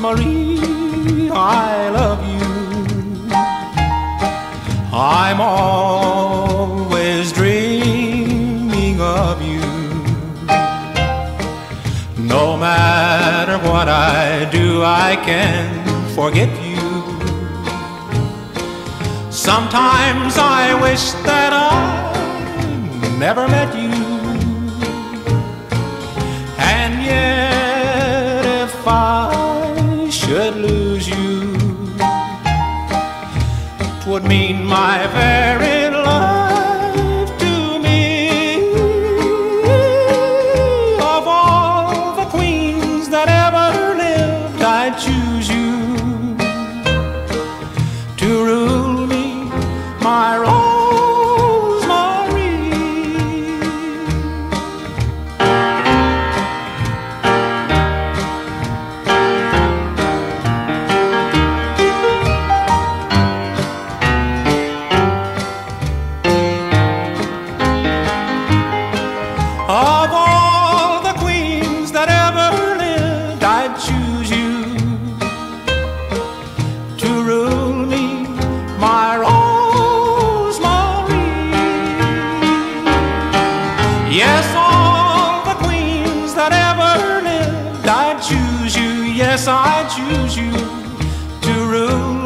Marie, I love you. I'm always dreaming of you. No matter what I do, I can't forget you. Sometimes I wish that I never met you. And yet if I should lose you, 'twould mean my very life to me. Of all the queens that ever lived, I'd choose you to rule me, my I choose you to rule